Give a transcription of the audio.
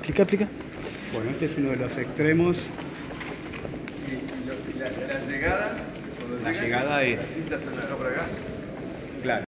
Explica, explica. Bueno, este es uno de los extremos. Y la llegada, cuando La llega, llegada es la cinta se la deja por acá.